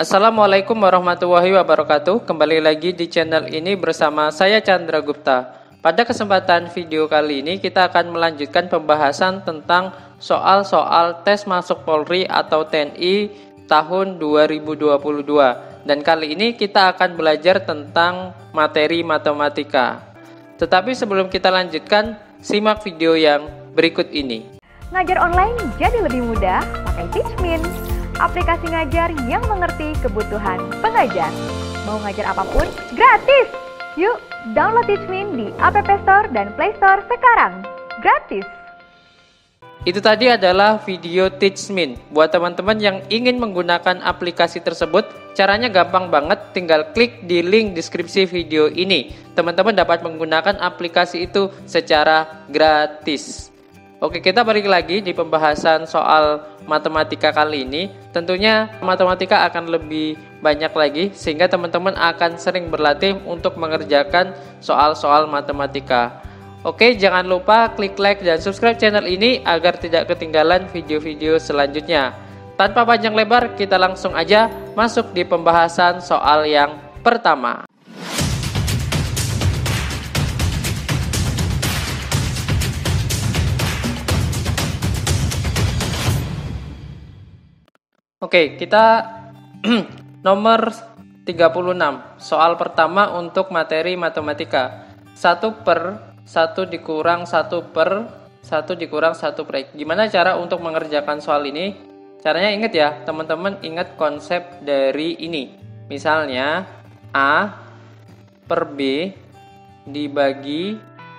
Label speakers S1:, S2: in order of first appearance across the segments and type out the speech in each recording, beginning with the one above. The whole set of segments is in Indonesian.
S1: Assalamualaikum warahmatullahi wabarakatuh. Kembali lagi di channel ini bersama saya Chandra Gupta. Pada kesempatan video kali ini kita akan melanjutkan pembahasan tentang soal-soal tes masuk Polri atau TNI tahun 2022. Dan kali ini kita akan belajar tentang materi matematika. Tetapi sebelum kita lanjutkan, simak video yang berikut ini.
S2: Ngajar online jadi lebih mudah pakai Teachmin. Aplikasi ngajar yang mengerti kebutuhan pengajar. Mau ngajar apapun, gratis! Yuk, download Teachmin di App Store dan Play Store sekarang. Gratis!
S1: Itu tadi adalah video Teachmin. Buat teman-teman yang ingin menggunakan aplikasi tersebut, caranya gampang banget, tinggal klik di link deskripsi video ini. Teman-teman dapat menggunakan aplikasi itu secara gratis. Oke, kita balik lagi di pembahasan soal matematika kali ini. Tentunya matematika akan lebih banyak lagi, sehingga teman-teman akan sering berlatih untuk mengerjakan soal-soal matematika. Oke, jangan lupa klik like dan subscribe channel ini agar tidak ketinggalan video-video selanjutnya. Tanpa panjang lebar, kita langsung aja masuk di pembahasan soal yang pertama. Oke, kita nomor 36. Soal pertama untuk materi matematika. 1/1 dikurang 1/1 dikurang 1/X. Gimana cara untuk mengerjakan soal ini? Caranya ingat ya, teman-teman ingat konsep dari ini. Misalnya, A per B dibagi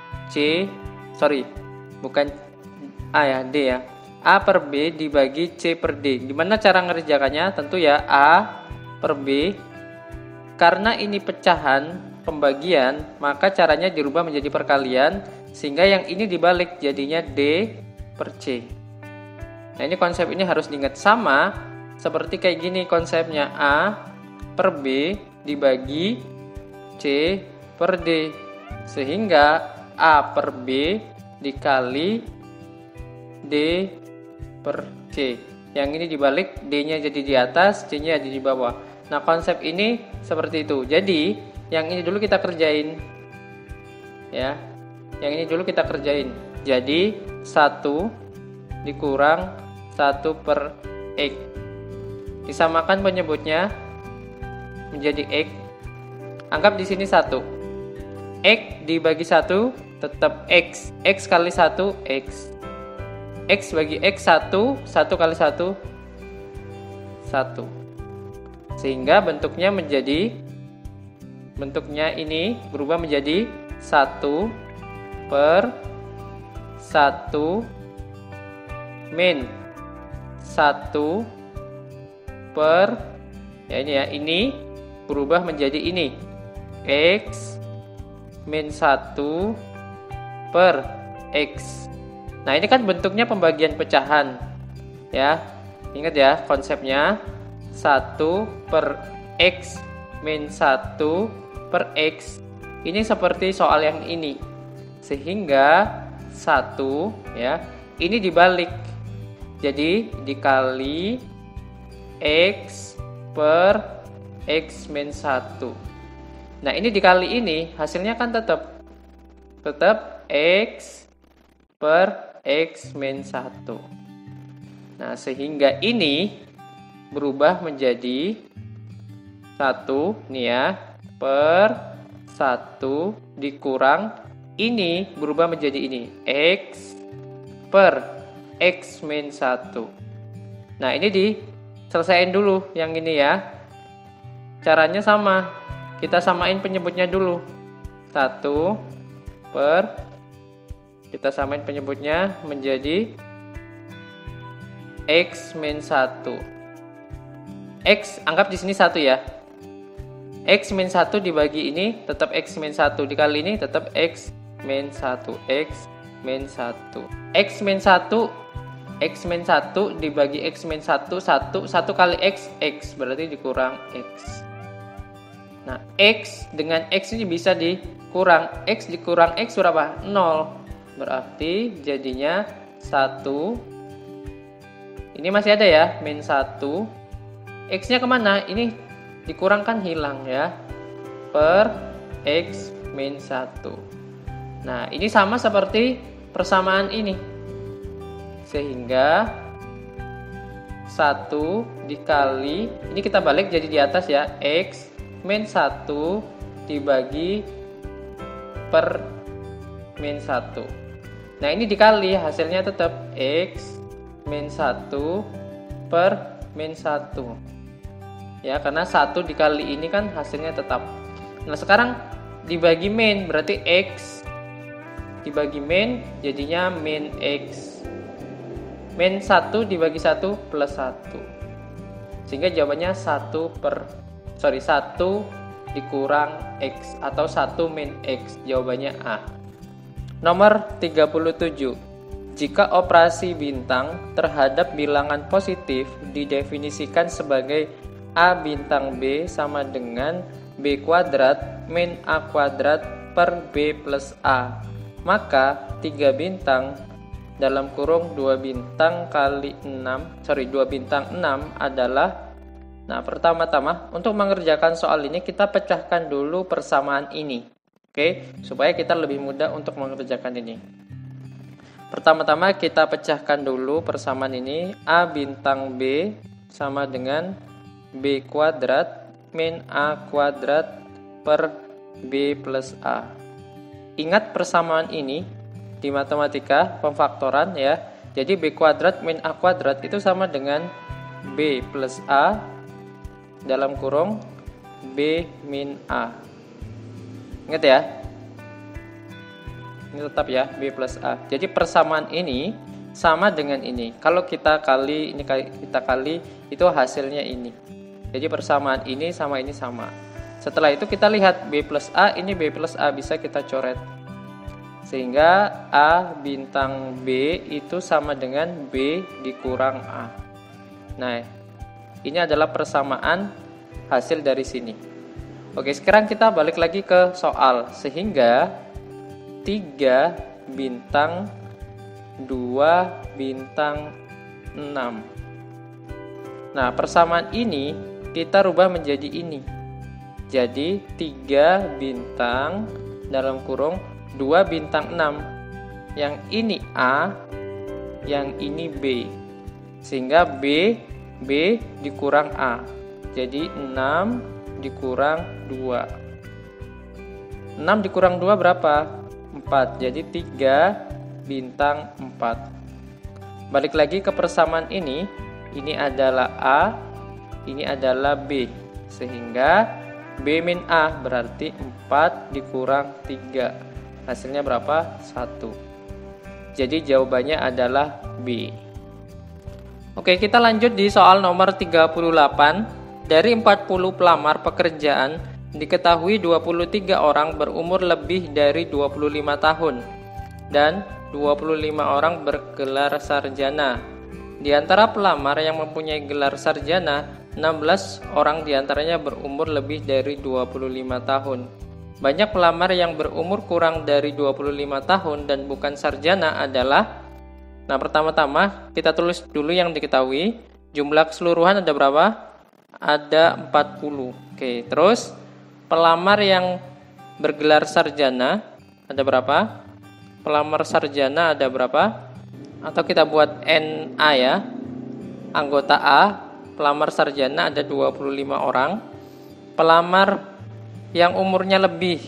S1: bukan A ya, D ya. A per B dibagi C per D. Gimana cara ngerjakannya? Tentu ya A per B. Karena ini pecahan pembagian, maka caranya dirubah menjadi perkalian, sehingga yang ini dibalik jadinya D per C. Nah, ini konsep ini harus diingat, sama seperti kayak gini konsepnya, A per B dibagi C per D, sehingga A per B dikali D per C. Yang ini dibalik, D-nya jadi di atas, C-nya jadi di bawah. Nah, konsep ini seperti itu. Jadi, yang ini dulu kita kerjain. Ya. Yang ini dulu kita kerjain. Jadi, 1 dikurang 1/X. Disamakan penyebutnya menjadi X. Anggap di sini 1. X dibagi 1 tetap X. X kali 1 X. X bagi X 1 kali 1 1. Sehingga bentuknya ini berubah menjadi 1/1 min 1 per, ya ini ya, ini berubah menjadi ini X min 1 per X. Nah, ini kan bentuknya pembagian pecahan. Ya. Ingat ya konsepnya. 1/X min 1/X. Ini seperti soal yang ini. Sehingga 1 ya, ini dibalik. Jadi dikali X per X min 1. Nah, ini dikali ini hasilnya kan tetap X per X min 1. Nah, sehingga ini berubah menjadi 1 nih ya, per 1 dikurang ini berubah menjadi ini, X per X min 1. Nah, ini diselesaikan dulu yang ini ya. Caranya sama, kita samain penyebutnya dulu. 1 per, kita samain penyebutnya menjadi X min 1. X, anggap di sini 1 ya. X min 1 dibagi ini tetap X min 1. Dikali ini tetap X min 1. X min 1. X min 1 dibagi X min 1. 1 kali X, X. Berarti dikurang X. Nah, X dengan X ini bisa dikurang. X dikurang X berapa? 0. Berarti jadinya 1. Ini masih ada ya, min 1 X-nya kemana? Ini dikurangkan hilang ya. Per X min 1. Nah, ini sama seperti persamaan ini. Sehingga 1 dikali, ini kita balik jadi di atas ya, X min 1 dibagi per min 1. Nah, ini dikali, hasilnya tetap X min 1 per min 1. Ya, karena 1 dikali ini kan hasilnya tetap. Nah, sekarang dibagi min, berarti X dibagi min, jadinya min X. Min 1 dibagi 1 plus 1. Sehingga jawabannya 1 dikurang X atau 1 min X. Jawabannya A. Nomor 37. Jika operasi bintang terhadap bilangan positif didefinisikan sebagai A bintang B sama dengan B kuadrat min A kuadrat per B plus A, maka 3 bintang dalam kurung 2 bintang kali 6 adalah. Nah, pertama-tama untuk mengerjakan soal ini kita pecahkan dulu persamaan ini, oke, supaya kita lebih mudah untuk mengerjakan ini. Pertama-tama kita pecahkan dulu persamaan ini. A bintang B sama dengan B kuadrat min A kuadrat per B plus A. Ingat persamaan ini di matematika pemfaktoran ya. Jadi B kuadrat min A kuadrat itu sama dengan B plus A dalam kurung B min A. Ingat ya. Ini tetap ya, B plus A. Jadi persamaan ini sama dengan ini. Kalau kita kali, itu hasilnya ini. Jadi persamaan ini sama. Setelah itu kita lihat B plus A, ini B plus A bisa kita coret. Sehingga A bintang B itu sama dengan B dikurang A. Nah, ini adalah persamaan hasil dari sini. Oke, sekarang kita balik lagi ke soal. Sehingga 3 bintang 2 bintang 6. Nah, persamaan ini kita rubah menjadi ini. Jadi 3 bintang dalam kurung 2 bintang 6. Yang ini A, yang ini B. Sehingga B dikurang A. Jadi 6 dikurang 2. 6 dikurang 2 berapa? 4. Jadi 3 bintang 4. Balik lagi ke persamaan ini. Ini adalah A, ini adalah B. Sehingga B min A berarti 4 dikurang 3. Hasilnya berapa? 1. Jadi jawabannya adalah B. Oke, kita lanjut di soal nomor 38. Dari 40 pelamar pekerjaan, diketahui 23 orang berumur lebih dari 25 tahun dan 25 orang bergelar sarjana. Di antara pelamar yang mempunyai gelar sarjana, 16 orang diantaranya berumur lebih dari 25 tahun. Banyak pelamar yang berumur kurang dari 25 tahun dan bukan sarjana adalah. Nah, pertama-tama kita tulis dulu yang diketahui. Jumlah keseluruhan ada berapa? Ada 40. Oke, terus pelamar yang bergelar sarjana ada berapa? Pelamar sarjana ada berapa? Atau kita buat NA ya. Anggota A, pelamar sarjana ada 25 orang. Pelamar yang umur lebih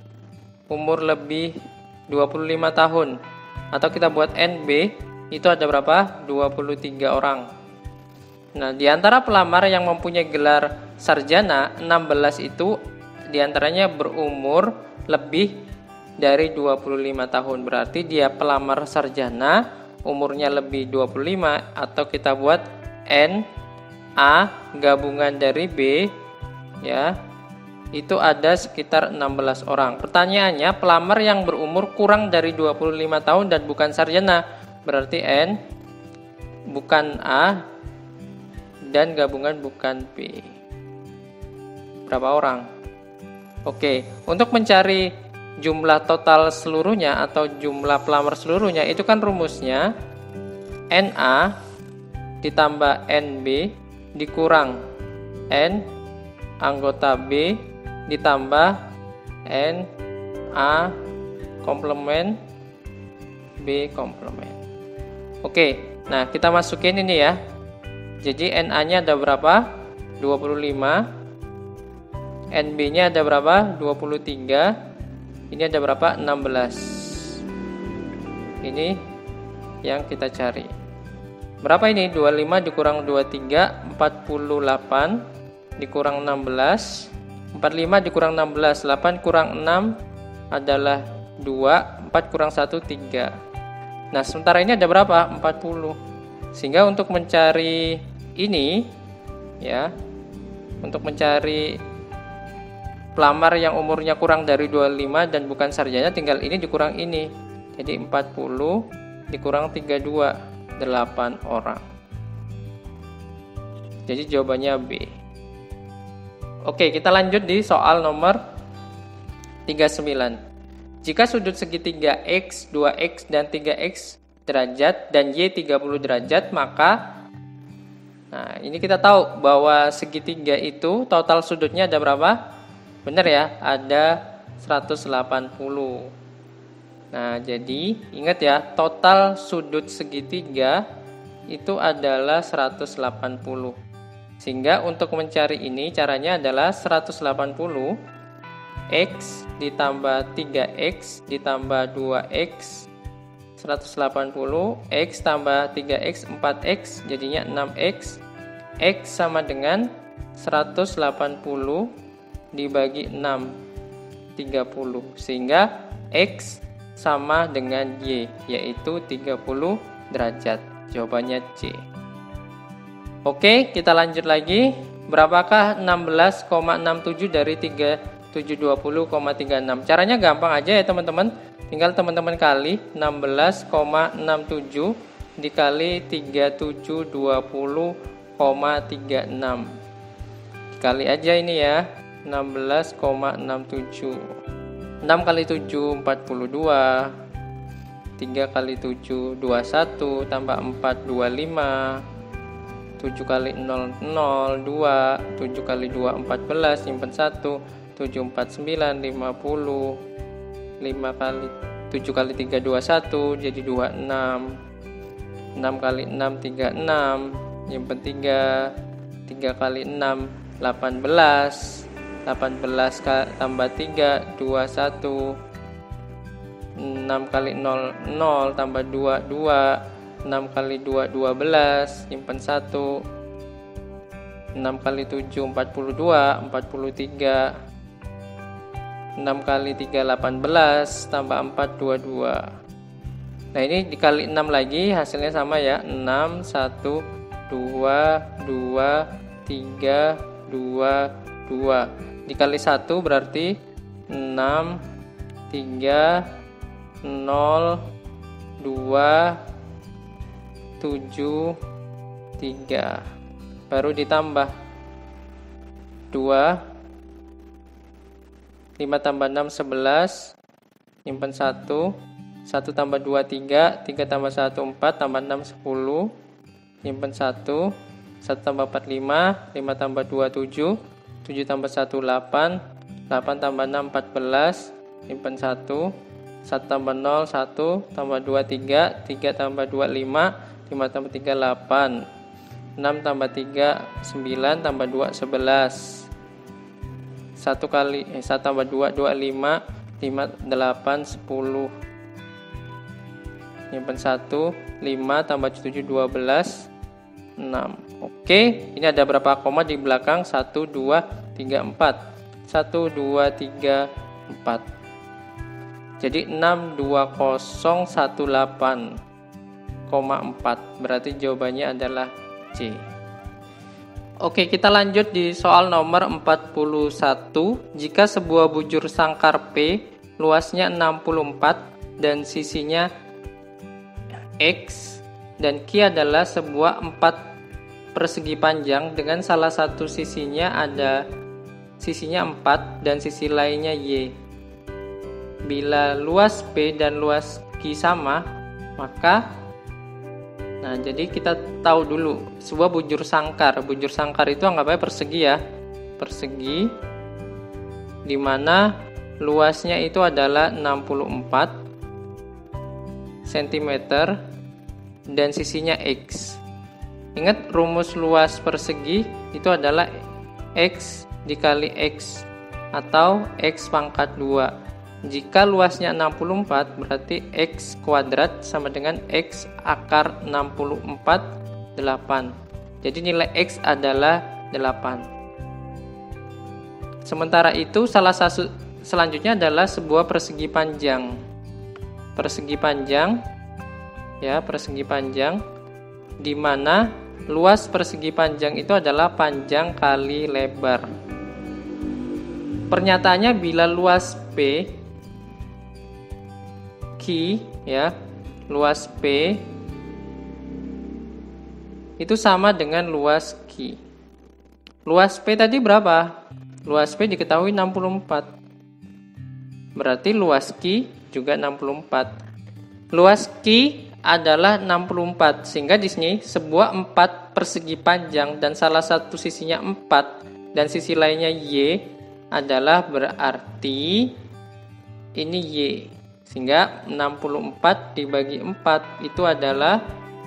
S1: 25 tahun, atau kita buat NB, itu ada berapa? 23 orang. Nah, di antara pelamar yang mempunyai gelar sarjana, 16 itu diantaranya berumur lebih dari 25 tahun. Berarti dia pelamar sarjana, umurnya lebih 25, atau kita buat N A gabungan dari B ya. Itu ada sekitar 16 orang. Pertanyaannya, pelamar yang berumur kurang dari 25 tahun dan bukan sarjana, berarti N bukan A dan gabungan bukan B. Berapa orang? Oke, untuk mencari jumlah total seluruhnya atau jumlah pelamar seluruhnya, itu kan rumusnya NA ditambah NB dikurang N anggota B ditambah N A komplement B komplement. Oke, nah kita masukin ini ya. Jadi NA nya ada berapa? 25. NB nya ada berapa? 23. Ini ada berapa? 16. Ini yang kita cari. Berapa ini? 25 dikurang 23, 48 dikurang 16. 45 dikurang 16, 8 kurang 6 adalah 2, 4 kurang 1, 3. Nah, sementara ini ada berapa? 40. Sehingga untuk mencari ini, ya, untuk mencari pelamar yang umurnya kurang dari 25 dan bukan sarjana, tinggal ini dikurang ini. Jadi 40 dikurang 32, 8 orang. Jadi jawabannya B. Oke, kita lanjut di soal nomor 39. Jika sudut segitiga X, 2X, dan 3X derajat dan Y 30 derajat, maka nah, ini kita tahu bahwa segitiga itu total sudutnya ada berapa? Benar ya, ada 180. Nah, jadi ingat ya, total sudut segitiga itu adalah 180. Sehingga untuk mencari ini caranya adalah 180 X ditambah 3X ditambah 2X 180 X tambah 3X 4X jadinya 6X. X sama dengan 180 dibagi 6 30 sehingga X sama dengan Y yaitu 30 derajat. Jawabannya C. Oke, kita lanjut lagi. Berapakah 16,67 dari 720,36? Caranya gampang aja ya teman-teman. Tinggal teman-teman kali 16,67 dikali 3720,36. Dikali aja ini ya. 16,67. 6 kali 7 42. 3 kali 7 21 tambah 4 25. 7 kali 0 0 2. 7 kali 2 14 simpen 1. 7 4 9 50. 5 kali 7 kali 3 21 jadi 26. 6 kali 6 36 nyimpen 3. 3 kali 6 18. 18 tambah 3 21. 6 kali 0 0 tambah 2 2. 6 kali 2 12 simpen 1. 6 kali 7 42 43. 6 kali 3 18 tambah 4 22. Nah ini dikali 6 lagi hasilnya sama ya. 6 1 2 2 3 2 2 dikali 1 berarti 6 3 0 2 7 3 baru ditambah 2 5 tambah 6 11 nyimpen 1 1 tambah 2 3 3 tambah 1 4 tambah 6 10 nyimpen 1 1 tambah 4 5 5 tambah 2 7 7 tambah 1 8 8 tambah 6 14 nyimpen 1 1 tambah 0 1 tambah 2 3 3 tambah 2 5 5 tambah 3 8 6 tambah 3 9 tambah 2 11 1 kali 1 tambah 2 5 5 8 10 nyimpen 1 5 tambah 7 12 6. Oke, ini ada berapa koma di belakang? 1 2 3 4 1 2 3 4. Jadi 62018,4 berarti jawabannya adalah C. Oke, kita lanjut di soal nomor 41. Jika sebuah bujur sangkar P luasnya 64 dan sisinya X dan Q adalah sebuah 4 persegi panjang dengan salah satu sisinya 4 dan sisi lainnya Y. Bila luas P dan luas Q sama, maka Nah, jadi kita tahu dulu sebuah bujur sangkar. Bujur sangkar itu anggapnya persegi ya. Persegi di mana luasnya itu adalah 64 cm dan sisinya X. Ingat rumus luas persegi itu adalah X dikali X atau X pangkat 2. Jika luasnya 64 berarti X kuadrat sama dengan X akar 64 8. Jadi nilai X adalah 8. Sementara itu salah satu selanjutnya adalah sebuah persegi panjang. Persegi panjang ya, persegi panjang di mana luas persegi panjang itu adalah panjang kali lebar. Pernyataannya bila luas P Q ya, luas P itu sama dengan luas Q. Luas P tadi berapa? Luas P diketahui 64. Berarti luas Q juga 64. Luas Q adalah 64 sehingga di sini sebuah 4 persegi panjang dan salah satu sisinya 4 dan sisi lainnya Y adalah berarti ini Y. Sehingga 64 dibagi 4 itu adalah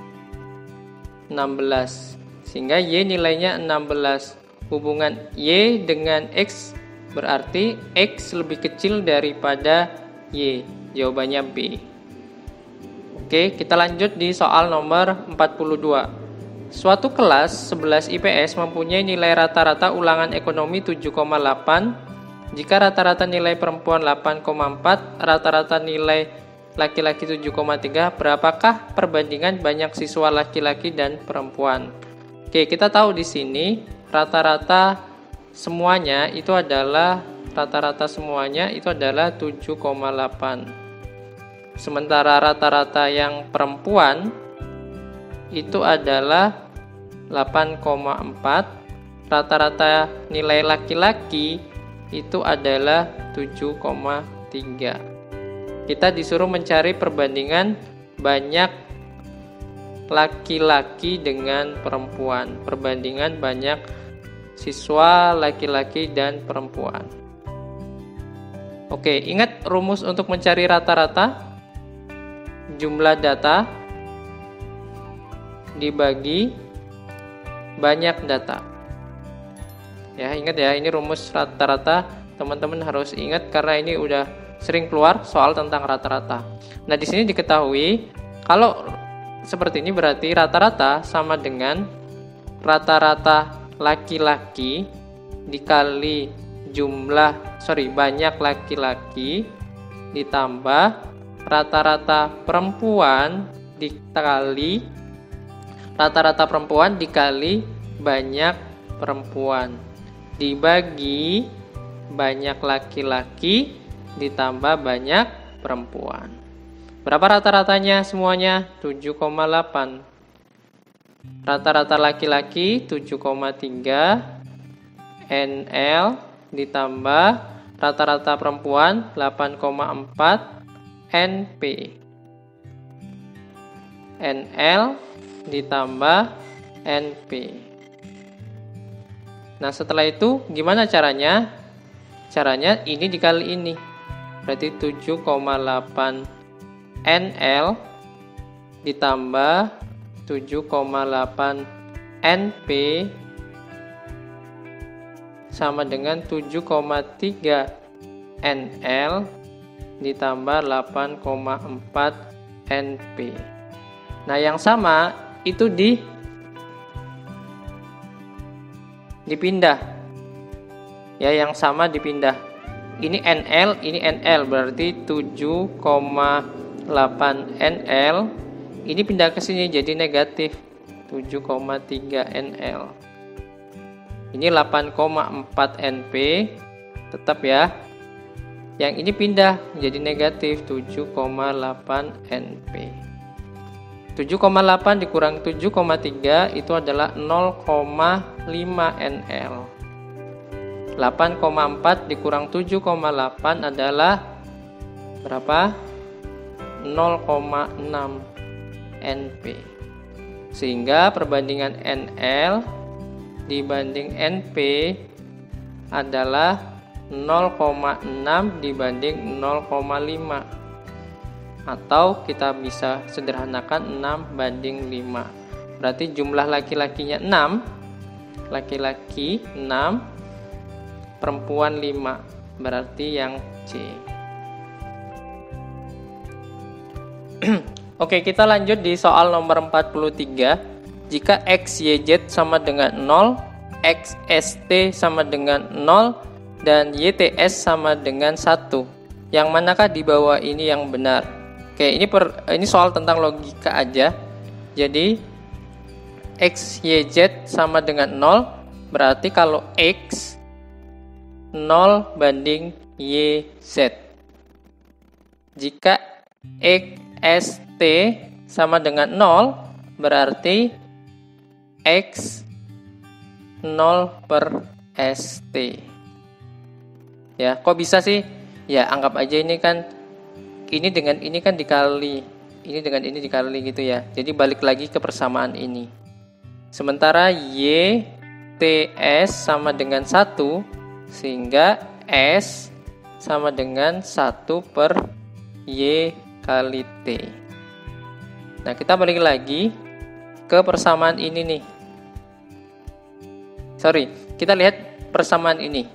S1: 16. Sehingga Y nilainya 16. Hubungan Y dengan X berarti X lebih kecil daripada Y. Jawabannya B. Oke, kita lanjut di soal nomor 42. Suatu kelas 11 IPS mempunyai nilai rata-rata ulangan ekonomi 7,8. Jika rata-rata nilai perempuan 8,4, rata-rata nilai laki-laki 7,3, berapakah perbandingan banyak siswa laki-laki dan perempuan? Oke, kita tahu di sini rata-rata semuanya itu adalah 7,8. Sementara rata-rata yang perempuan itu adalah 8,4. Rata-rata nilai laki-laki itu adalah 7,3. Kita disuruh mencari perbandingan banyak laki-laki dengan perempuan. Perbandingan banyak siswa laki-laki dan perempuan. Oke, ingat rumus untuk mencari rata-rata? Jumlah data dibagi banyak data. Ya, ingat ya, ini rumus rata-rata. Teman-teman harus ingat karena ini udah sering keluar soal tentang rata-rata. Nah, di sini diketahui kalau seperti ini berarti rata-rata sama dengan rata-rata laki-laki dikali banyak laki-laki ditambah rata-rata perempuan dikali banyak perempuan dibagi banyak laki-laki ditambah banyak perempuan. Berapa rata-ratanya semuanya? 7,8. Rata-rata laki-laki 7,3 NL ditambah rata-rata perempuan 8,4 NP. NL ditambah NP. Nah, setelah itu gimana caranya? Caranya ini dikali ini. Berarti 7,8 NL ditambah 7,8 NP sama dengan 7,3 NL ditambah 8,4 NP. Nah, yang sama itu dipindah. Ya, yang sama dipindah. Ini NL, ini NL, berarti 7,8 NL. Ini pindah ke sini jadi negatif 7,3 NL. Ini 8,4 NP, tetap ya. Yang ini pindah jadi negatif 7,8 NP. 7,8 dikurang 7,3 itu adalah 0,5 NL. 8,4 dikurang 7,8 adalah berapa? 0,6 NP. Sehingga perbandingan NL dibanding NP adalah 0,6 dibanding 0,5. Atau kita bisa sederhanakan 6 banding 5. Berarti jumlah laki-lakinya 6. Laki-laki 6, perempuan 5. Berarti yang C. Oke, kita lanjut di soal nomor 43. Jika X, Y, Z sama dengan 0, X, S, T sama dengan 0, dan Y, T, S sama dengan 1. Yang manakah di bawah ini yang benar? Oke, ini soal tentang logika aja. Jadi, X, Y, Z sama dengan 0, berarti kalau X 0 banding Y, Z. Jika X, S, T sama dengan 0, berarti X 0 per ST. Ya, kok bisa sih? Ya, anggap aja ini kan, ini dengan ini kan dikali, ini dengan ini dikali gitu ya. Jadi balik lagi ke persamaan ini. Sementara Y, T, S sama dengan 1, sehingga S sama dengan 1 per Y kali T. Nah, kita balik lagi ke persamaan ini nih. Kita lihat persamaan ini.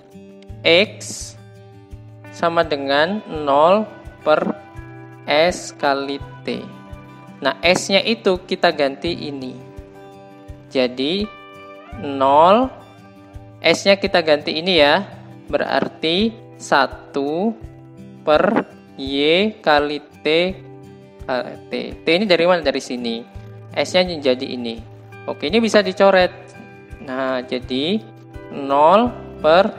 S1: X sama dengan 0 per S kali T. Nah, S-nya itu kita ganti ini. Jadi, 0, S-nya kita ganti ini ya. Berarti 1 per Y kali T. T ini dari mana? Dari sini. S-nya jadi ini. Oke, ini bisa dicoret. Nah, jadi 0 per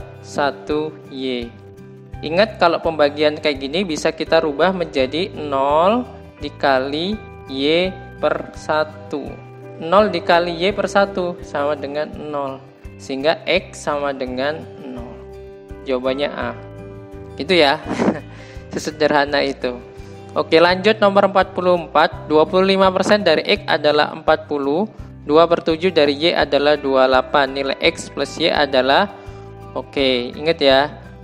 S1: 1Y. Ingat kalau pembagian kayak gini bisa kita rubah menjadi 0 dikali Y per 1. 0 dikali Y per 1 sama dengan 0. Sehingga X sama dengan 0. Jawabannya A. Itu ya. Sesederhana itu. Oke, lanjut nomor 44. 25% dari X adalah 40. 2/7 dari Y adalah 28. Nilai X plus Y adalah, oke, ingat ya,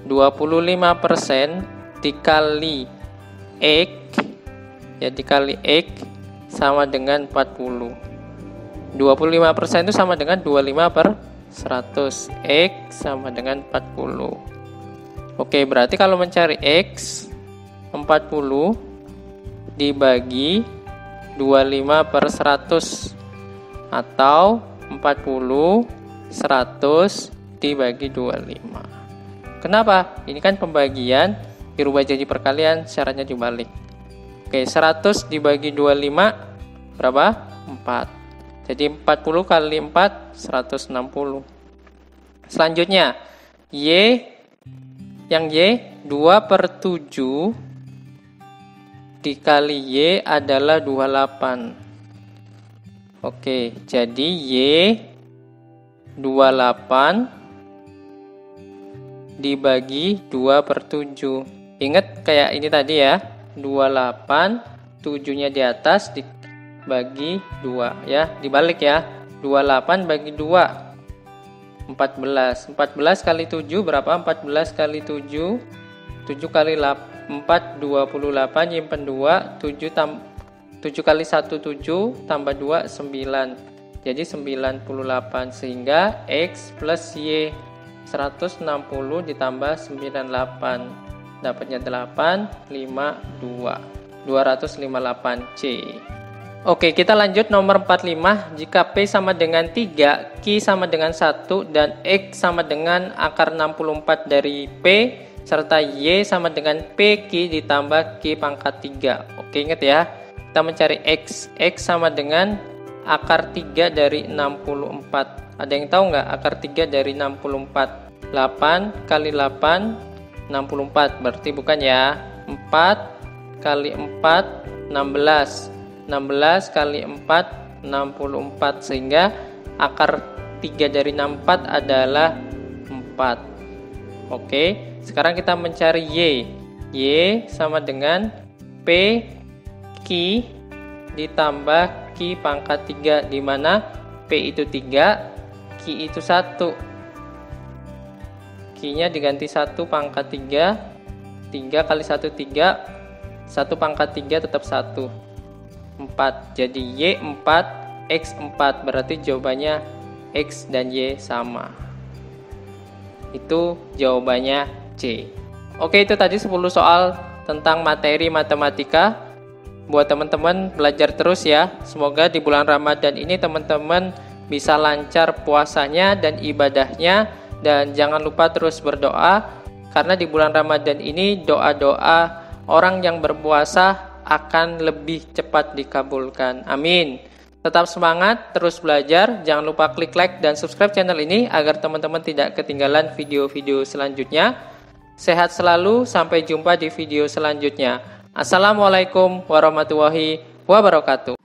S1: 25% dikali X, ya dikali X sama dengan 40. 25% itu sama dengan 25 per 100. X sama dengan 40. Oke, berarti kalau mencari X, 40 dibagi 25 per 100 atau 40 100 dibagi 25. Kenapa? Ini kan pembagian dirubah jadi perkalian, syaratnya dibalik. Oke, 100 dibagi 25 berapa? 4. Jadi 40 kali 4 160. Selanjutnya Y, yang Y 2/7 dikali Y adalah 28. Oke, jadi Y 28 dibagi 2/7. Ingat kayak ini tadi ya, 28, 7-nya di atas dibagi 2 ya, dibalik ya. 28 bagi 2 14. 14 kali 7 berapa? 14 kali 7 7 kali 4 28, nyimpen 2, 7 kali 1 7 tambah 2 9. Jadi 98, sehingga X plus Y 160 ditambah 98 dapatnya 8 5 2 258C. Oke, kita lanjut nomor 45. Jika P sama dengan 3, Q sama dengan 1, dan X sama dengan akar 64 dari P, serta Y sama dengan PQ ditambah Q pangkat 3. Oke, ingat ya, kita mencari X. X sama dengan akar 3 dari 64. Ada yang tahu nggak akar 3 dari 64? 8 kali 8, 64. Berarti bukan ya. 4 kali 4, 16. 16 kali 4, 64. Sehingga akar 3 dari 64 adalah 4. Oke. Sekarang kita mencari Y. Y sama dengan P Q ditambah Q pangkat 3, di mana P itu 3, Q itu 1. Q-nya diganti 1 pangkat 3, 3 kali 1 3, 1 pangkat 3 tetap 1, 4. Jadi Y 4, X 4, berarti jawabannya X dan Y sama. Itu jawabannya C. Oke, itu tadi 10 soal tentang materi matematika. Buat teman-teman belajar terus ya. Semoga di bulan Ramadan ini teman-teman bisa lancar puasanya dan ibadahnya. Dan jangan lupa terus berdoa, karena di bulan Ramadan ini doa-doa orang yang berpuasa akan lebih cepat dikabulkan. Amin. Tetap semangat, terus belajar. Jangan lupa klik like dan subscribe channel ini agar teman-teman tidak ketinggalan video-video selanjutnya. Sehat selalu, sampai jumpa di video selanjutnya. Assalamualaikum warahmatullahi wabarakatuh.